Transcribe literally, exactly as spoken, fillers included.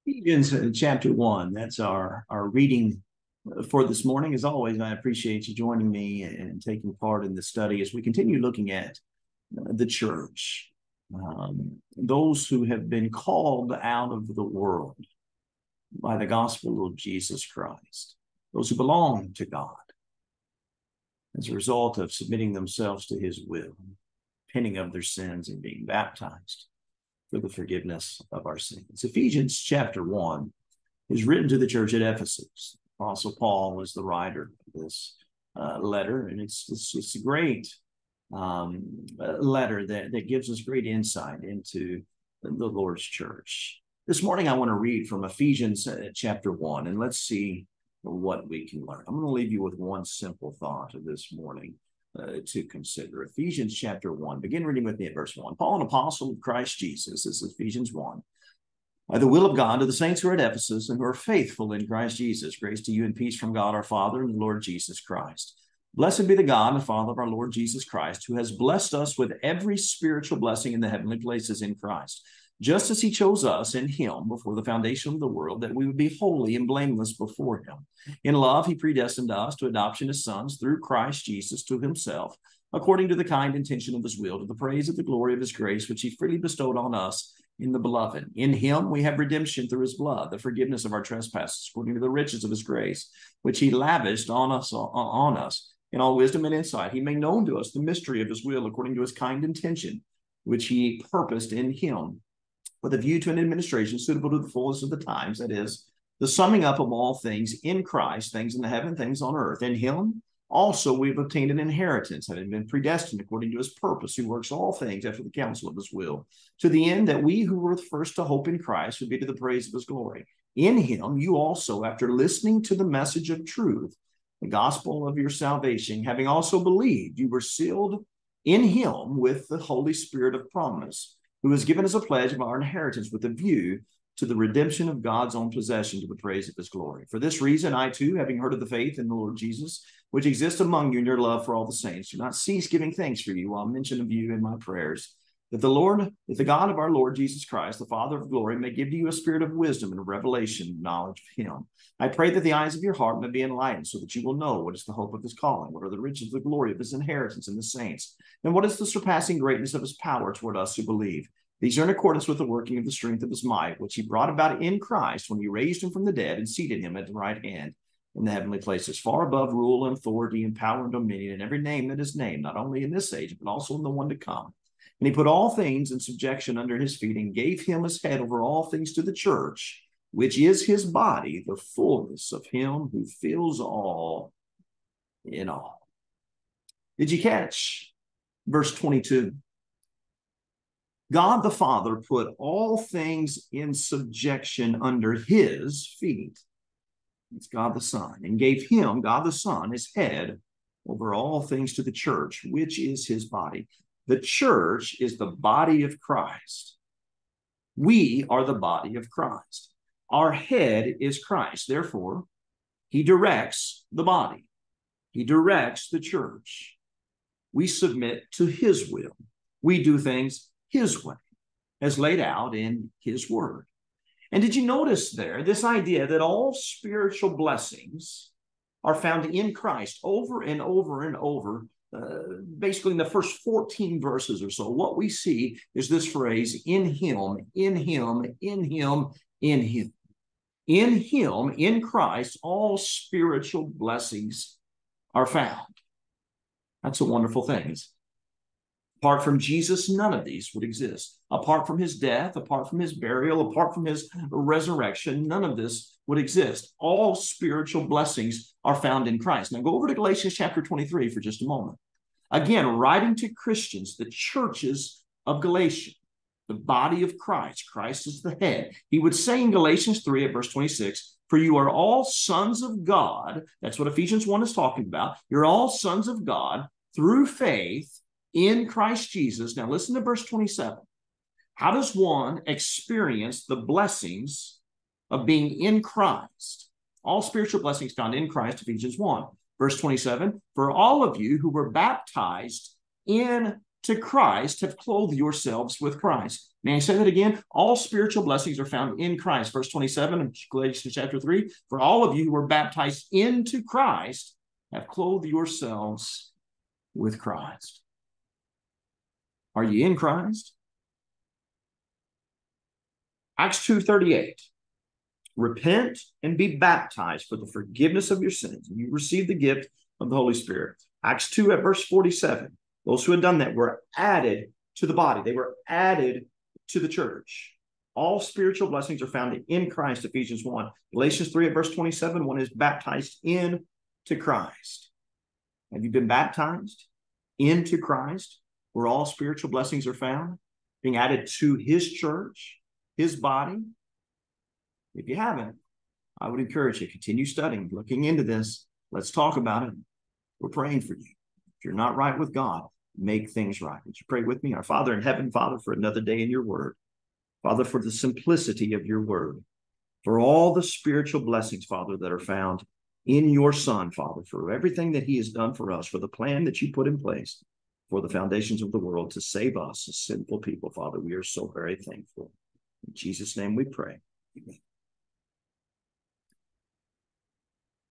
Ephesians uh, chapter one, that's our, our reading for this morning. As always, I appreciate you joining me and taking part in the study as we continue looking at uh, the church, um, those who have been called out of the world by the gospel of Jesus Christ, those who belong to God as a result of submitting themselves to his will, repenting of their sins and being baptized for the forgiveness of our sins. Ephesians chapter one is written to the church at Ephesus. Apostle Paul is the writer of this uh, letter, and it's, it's, it's a great um, letter that, that gives us great insight into the Lord's church. This morning, I want to read from Ephesians uh, chapter one, and let's see what we can learn. I'm going to leave you with one simple thought this morning. Uh, to consider. Ephesians chapter one. Begin reading with me at verse one. Paul, an apostle of Christ Jesus, this is Ephesians one. By the will of God, to the saints who are at Ephesus and who are faithful in Christ Jesus, grace to you and peace from God our Father and the Lord Jesus Christ. Blessed be the God and Father of our Lord Jesus Christ, who has blessed us with every spiritual blessing in the heavenly places in Christ, just as he chose us in him before the foundation of the world, that we would be holy and blameless before him. In love, he predestined us to adoption as sons through Christ Jesus to himself, according to the kind intention of his will, to the praise of the glory of his grace, which he freely bestowed on us in the beloved. In him we have redemption through his blood, the forgiveness of our trespasses, according to the riches of his grace, which he lavished on us, on us in all wisdom and insight. He made known to us the mystery of his will, according to his kind intention, which he purposed in him, with a view to an administration suitable to the fullness of the times, that is, the summing up of all things in Christ, things in the heaven, things on earth. In him also we have obtained an inheritance, having been predestined according to his purpose, who works all things after the counsel of his will, to the end that we who were the first to hope in Christ would be to the praise of his glory. In him you also, after listening to the message of truth, the gospel of your salvation, having also believed, you were sealed in him with the Holy Spirit of promise, who has given us a pledge of our inheritance with a view to the redemption of God's own possession to the praise of his glory. For this reason, I too, having heard of the faith in the Lord Jesus, which exists among you in your love for all the saints, do not cease giving thanks for you while I mention of you in my prayers, that the Lord, that the God of our Lord Jesus Christ, the Father of glory, may give to you a spirit of wisdom and of revelation and knowledge of him. I pray that the eyes of your heart may be enlightened, so that you will know what is the hope of his calling, what are the riches of the glory of his inheritance in the saints, and what is the surpassing greatness of his power toward us who believe. These are in accordance with the working of the strength of his might, which he brought about in Christ when he raised him from the dead and seated him at the right hand in the heavenly places, far above rule and authority and power and dominion and every name that is named, not only in this age, but also in the one to come. And he put all things in subjection under his feet and gave him as head over all things to the church, which is his body, the fullness of him who fills all in all. Did you catch verse twenty-two? God the Father put all things in subjection under his feet. It's God the Son, and gave him, God the Son, as head over all things to the church, which is his body. The church is the body of Christ. We are the body of Christ. Our head is Christ. Therefore, he directs the body. He directs the church. We submit to his will. We do things his way, as laid out in his word. And did you notice there this idea that all spiritual blessings are found in Christ over and over and over, uh, basically in the first fourteen verses or so? What we see is this phrase, in him, in him, in him, in him. In him, in Christ, all spiritual blessings are found. That's a wonderful thing. Apart from Jesus, none of these would exist. Apart from his death, apart from his burial, apart from his resurrection, none of this would exist. All spiritual blessings are found in Christ. Now go over to Galatians chapter twenty-three for just a moment. Again, writing to Christians, the churches of Galatia, the body of Christ. Christ is the head. He would say in Galatians three at verse twenty-six, for you are all sons of God. That's what Ephesians one is talking about. You're all sons of God through faith in Christ Jesus. Now listen to verse twenty-seven. How does one experience the blessings of being in Christ? All spiritual blessings found in Christ, Ephesians one. Verse twenty-seven, for all of you who were baptized into Christ have clothed yourselves with Christ. May I say that again? All spiritual blessings are found in Christ. Verse twenty-seven of Galatians chapter three, for all of you who were baptized into Christ have clothed yourselves with Christ. Are you in Christ? Acts two thirty-eight. Repent and be baptized for the forgiveness of your sins, and you receive the gift of the Holy Spirit. Acts two at verse forty-seven. Those who had done that were added to the body. They were added to the church. All spiritual blessings are found in Christ, Ephesians one. Galatians three at verse twenty-seven, one is baptized into Christ. Have you been baptized into Christ, where all spiritual blessings are found, being added to his church, his body? If you haven't, I would encourage you, continue studying, looking into this. Let's talk about it. We're praying for you. If you're not right with God, make things right. Would you pray with me? Our Father in heaven, Father, for another day in your word. Father, for the simplicity of your word, for all the spiritual blessings, Father, that are found in your Son, Father, for everything that he has done for us, for the plan that you put in place for the foundations of the world to save us as sinful people, Father. We are so very thankful. In Jesus' name we pray. Amen.